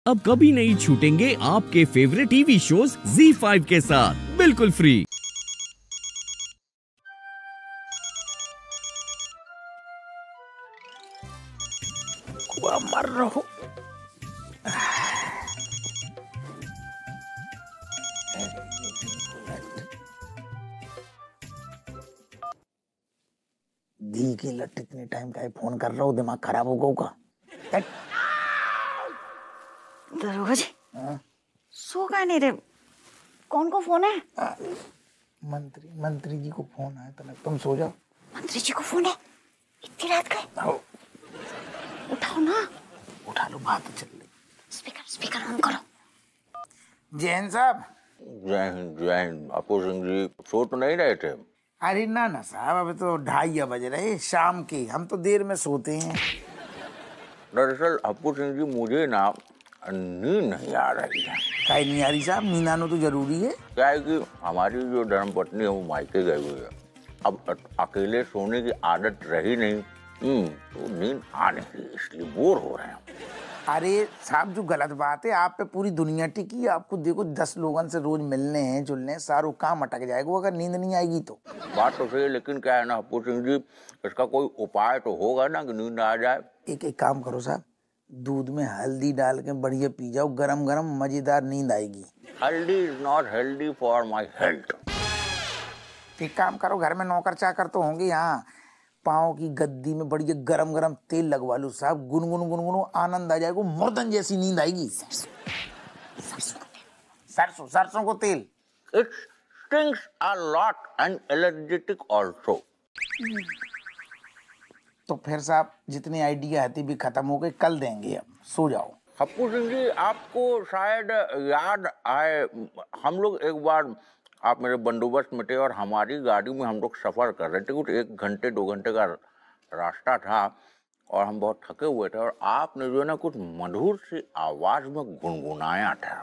अब कभी नहीं छूटेंगे आपके फेवरेट टीवी शोज ZEE5 के साथ बिल्कुल फ्री। मर रहो। दी की लट इतने टाइम का फोन कर रहा हूँ, दिमाग खराब हो गया का। दरोगा जी सो का नहीं रे, कौन को फोन है? मंत्री जी को फोन आया था, तुम सो जाओ। मंत्री जी को फोन है इतनी रात का? उठाओ ना। उठा लो, बात चल रही। स्पीकर ऑन करो। जैन साहब। जय हिंद। अपूर सिंह जी सो तो नहीं रहे थे? अरे ना साहब, अभी तो 2:30 बज रहे शाम के, हम तो देर में सोते हैं। दरअसल अपूर सिंह जी मुझे ना नींद नहीं आ रही है। काहे नहीं आ रही साहब? नींद आना तो जरूरी है। क्या है कि हमारी जो धर्मपत्नी है वो मायके गई हुई है, अब अकेले सोने की आदत रही नहीं, तो नींद आ नहीं, इसलिए बोर हो रहे हैं। अरे साहब जो गलत बात है, आप पे पूरी दुनिया टिकी। आपको देखो 10 लोगों से रोज मिलने हैं जुलने हैं, सारा काम अटक जाएगा अगर नींद नहीं आएगी तो। बात तो सही है, लेकिन क्या है ना अपूर सिंह जी, इसका कोई उपाय तो होगा ना कि नींद आ जाए। एक काम करो साहब, दूध में हल्दी डाल के बढ़िया पी जाओ, गरम गरम मजेदार नींद आएगी। Haldi is not healthy for my health. एक काम करो, घर में नौकर चाकर तो होंगे, यहाँ पाँव की गद्दी में बढ़िया गरम गरम तेल लगवा लो साहब, गुनगुन आनंद आ जाएगा, मुर्दन जैसी नींद आएगी। सरसों को तेल। It stings a lot and energetic also. तो फिर साहब जितनी आइडिया आती भी खत्म हो गई, कल देंगे, अब सो जाओ। अपूर सिंह जी आपको शायद याद आए, हम लोग एक बार आप मेरे बंदोबस्त में थे और हमारी गाड़ी में हम लोग सफर कर रहे थे, कुछ 1 घंटे 2 घंटे का रास्ता था और हम बहुत थके हुए थे और आपने जो है ना कुछ मधुर सी आवाज में गुनगुनाया था,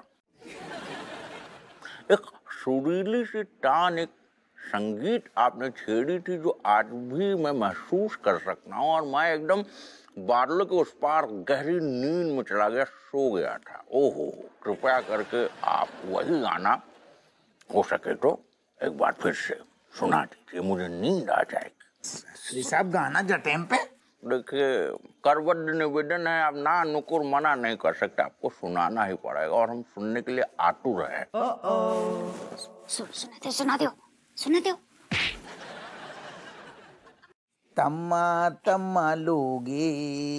एक सुरीली सी टान, एक संगीत आपने छेड़ी थी जो आज भी मैं महसूस कर सकता हूँ और मैं एकदम बादलों के उस पार गहरी नींद में चला गया, सो गया था। ओहो, कृपया करके आप वही गाना हो सके तो एक बार फिर से सुना दीजिए, मुझे नींद आ जाएगी। साहब गाना जटेम पे। देखिए करवड निवेदन है, आप ना नुकुर मना नहीं कर सकते, आपको सुनाना ही पड़ेगा और हम सुनने के लिए आतुर हैं। सुना दो। तम्मा लोगे,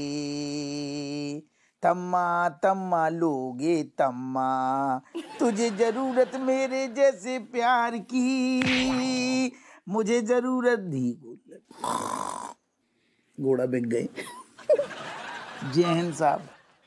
तम्मा लोगे तम्मा, तुझे जरूरत मेरे जैसे प्यार की, मुझे जरूरत धी। घोड़ा बिक गए। जय हिंद साहब।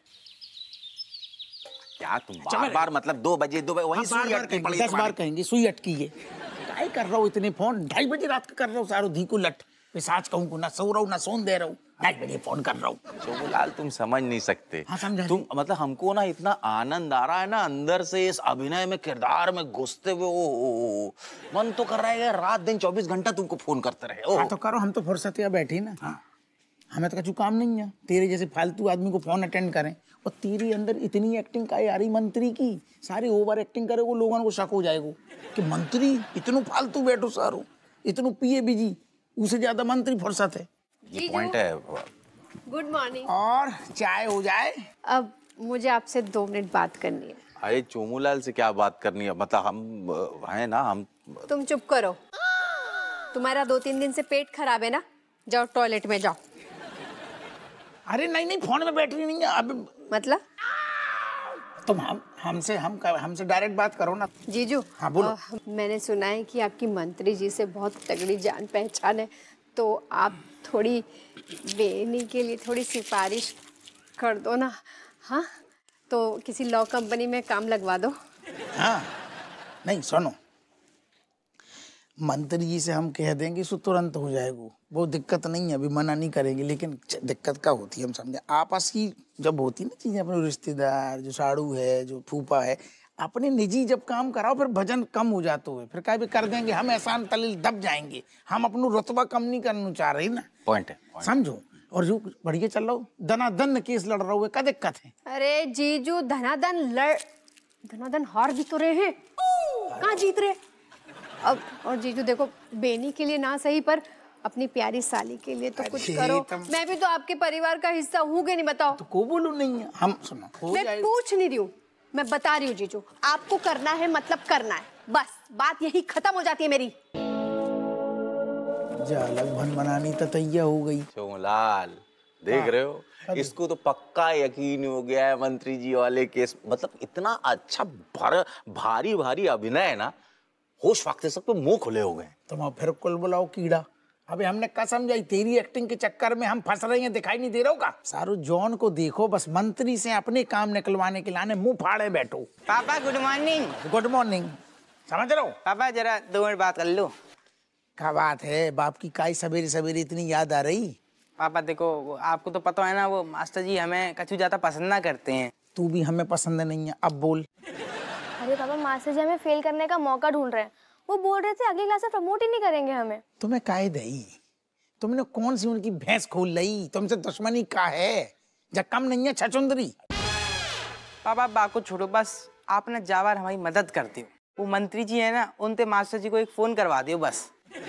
क्या तुम बार मतलब 2 बजे वही सुई अटकी पड़ी है। 10 बार कहेंगे सुई अटकी है। काय कर रहा हूँ इतने फोन? 2:30 बजे रात का कर रहा हूँ, सारो धी को लट पिसाच कहूँ को, ना सो रहा हूँ ना सोन दे रहा हूँ, 2:30 बजे फोन कर रहा हूँ। चोमूलाल तुम समझ नहीं सकते। हाँ समझा। तुम मतलब हमको ना इतना आनंद आ रहा है ना अंदर से इस अभिनय में, किरदार में घुसते हुए, ओ मन तो कर रहा है रात दिन 24 घंटा तुमको फोन करते रहे। हाँ तो करो, हम तो फुर्सत है बैठे ना। हाँ। हमें तो कुछ काम नहीं है तेरे जैसे फालतू आदमी को फोन अटेंड करें। और तेरी अंदर इतनी एक्टिंग का आ रही मंत्री की, सारी ओवर एक्टिंग करे वो लोगों को शक हो जाएगा कि मंत्री इतनू फालतू बैठो, सारो इतनू पिए बिजी, उससे ज्यादा मंत्री फुर्सत है। ये पॉइंट है। Good morning. और चाय हो जाए। अब मुझे आपसे 2 मिनट बात करनी है। अरे चोमूलाल से क्या बात करनी है, मतलब हम हैं ना, हम। तुम चुप करो, तुम्हारा 2-3 दिन से पेट खराब है ना, जाओ टॉयलेट में जाओ। अरे नहीं फोन में बैटरी नहीं है अब। मतलब तुम हमसे डायरेक्ट बात करो ना। जीजू। हाँ बोलो। मैंने सुना है कि आपकी मंत्री जी से बहुत तगड़ी जान पहचान है, तो आप थोड़ी बेनी के लिए थोड़ी सिफारिश कर दो ना। हाँ तो किसी लॉ कंपनी में काम लगवा दो। हाँ नहीं सुनो, मंत्री जी से हम कह देंगे सो तुरंत हो जाएगा, वो दिक्कत नहीं है, अभी मना नहीं करेंगे। लेकिन दिक्कत क्या होती है हम समझे, आपस की जब होती है ना चीजें, अपने रिश्तेदार जो साड़ू है जो फूफा है, अपने निजी जब काम कराओ फिर भजन कम हो जाता है, फिर क्या भी कर देंगे, हम एहसान तलील दब जाएंगे। हम अपना रुतबा कम नहीं करना चाह रहे ना। पॉइंट है। समझो, और जो बढ़िया चल रहा हो, धनाधन केस लड़ रहा हुए, क्या दिक्कत है? अरे जीजू धनाधन हार भी तो रहे हैं, कहाँ जीत रहे? अब और जीजू देखो, बेनी के लिए ना सही पर अपनी प्यारी साली के लिए तो कुछ करो। मैं भी तो आपके परिवार का हिस्सा हूँ कि नहीं, बताओ। तो को बोलूं नहीं है, हम सुनो। मैं पूछ नहीं रही हूँ, मैं बता रही हूँ जीजू, आपको करना है मतलब करना है, बस बात यही खत्म हो जाती है मेरी। जालक भन बनानी तो तैयार हो गई। चोलाल देख रहे हो, इसको तो पक्का यकीन हो गया है मंत्री जी वाले केस। मतलब इतना अच्छा भारी भारी अभिनय है ना, होश फाकते सब पे मुंह खुले हो गए। तुम फिर कुल बुलाओ कीड़ा। अबे हमने क्या समझाई, तेरी एक्टिंग के चक्कर में हम फंस रहे हैं, दिखाई नहीं दे रहा होगा? सारू जॉन को देखो, बस मंत्री से अपने काम निकलवाने के लाने मुंह फाड़े बैठो। पापा गुड मॉर्निंग। गुड मॉर्निंग, समझ रहे हो? पापा जरा 2 मिनट बात कर लो। क्या बात है, बाप की काई सवेरे सवेरे इतनी याद आ रही? पापा देखो, आपको तो पता है ना, वो मास्टर जी हमें कछु ज्यादा पसंद ना करते हैं। तू भी हमें पसंद नहीं है, अब बोल। अरे पापा, मास्टर जी हमें फेल करने का मौका ढूंढ रहे हैं। वो बोल रहे थे अगली क्लास में प्रमोट ही नहीं करेंगे हमें। तुम्हें काहे दई? तुमने कौन सी उनकी भैंस खोल ली? तुमसे दुश्मनी का है? जब कम नहीं है छचुंदरी। पापा बात को छोड़ो, बस आप ना जावार हमारी मदद करते हो। वो मंत्री जी है ना, उनसे मास्टर जी को एक फोन करवा दियो बस।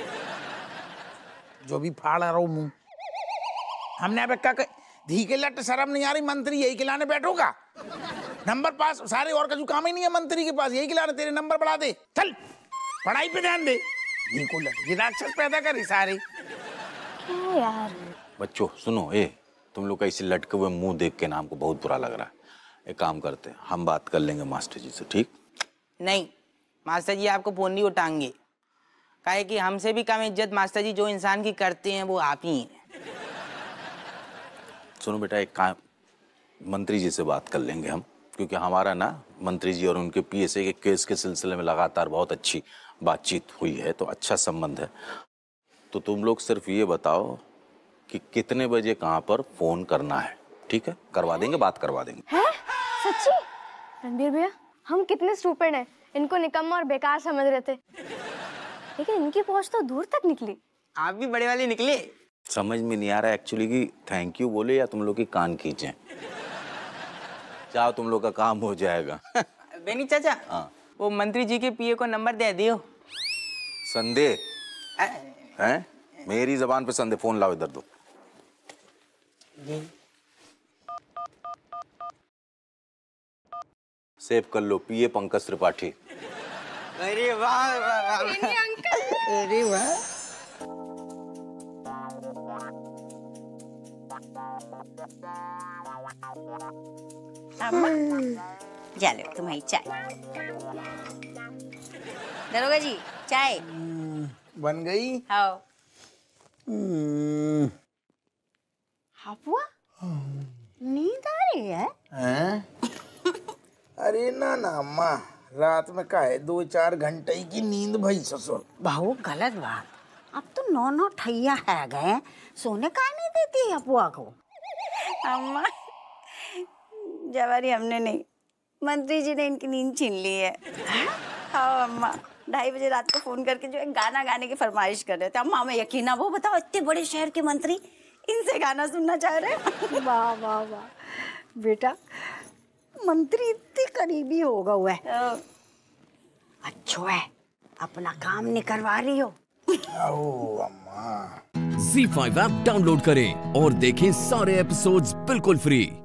जो भी फाड़ रहा हूँ मुंह। हमने अब क्या धी के लट शर्म नहीं आ रही? मंत्री यही खिलाने बैठोगा? नंबर पास सारे, और का जो काम ही नहीं है मंत्री के पास, यही खिलाने। तेरे नंबर बढ़ा दे, चल पढ़ाई पे ध्यान दे। धी को लट, ये राक्षस पैदा करी सारे। क्या यार? बच्चों सुनो, तुम लोग का इसे लटके हुए मुंह देख के ना हमको बहुत बुरा लग रहा है। एक काम करते हैं, हम बात कर लेंगे मास्टर जी से, ठीक? नहीं, मास्टर जी आपको फोन नहीं उठाएंगे। काहे कि हमसे भी कम इज्जत मास्टर जी जो इंसान की करते हैं वो आप ही हैं। सुनो बेटा, एक काम, मंत्री जी से बात कर लेंगे हम, क्योंकि हमारा ना मंत्री जी और उनके पीएसए के केस के सिलसिले में लगातार बहुत अच्छी बातचीत हुई है, तो अच्छा संबंध है। तो तुम लोग सिर्फ ये बताओ कि कितने बजे कहाँ पर फोन करना है, ठीक है? करवा देंगे, बात करवा देंगे। हैं? सच्ची? रणबीर भैया, हम कितने स्टूपिड हैं, इनको निकम्मा और बेकार समझ रहे थे, लेकिन इनकी पहुंच तो दूर तक निकली। आप भी बड़े वाले निकले। समझ में नहीं आ रहा एक्चुअली कि थैंक यू बोले या तुम लोग की कान खींचे। चाहो तुम लोग का काम हो जाएगा। बेनी चाचा, हाँ, वो मंत्री जी के पीए को नंबर दे दियो। संदेह हैं? मेरी जबान पे संदेह। फोन लाओ, इधर दो। सेव कर लो, पीए पंकज त्रिपाठी। अरे वाह वाह वाह। अरे वाह। चलो तुम्हारी चाय। दरोगा जी चाय बन गई? आओ। हापुआ, नींद आ रही है? हैं? अरे ना ना अम्मा, रात में का है 2-4 घंटे की नींद भाई ससुर। बहुत गलत बात। अब तो 9 ठैया है गए, सोने का नहीं देती अपुआ को। अम्मा, जवारी हमने नहीं, मंत्री जी ने इनकी नींद छीन ली है। हाँ अम्मा, 2:30 बजे रात को फोन करके जो है गाना गाने की फरमाइश कर रहे थे। अम्मा हमें यकीन ना, वो बताओ इतने बड़े शहर के मंत्री इनसे गाना सुनना चाह रहे। वाह वाह वाह बेटा, मंत्री इतनी करीबी होगा हुआ है। अच्छा है, अपना काम नहीं करवा रही हो। ओ अम्मा। ZEE5 ऐप डाउनलोड करें और देखें सारे एपिसोड्स बिल्कुल फ्री।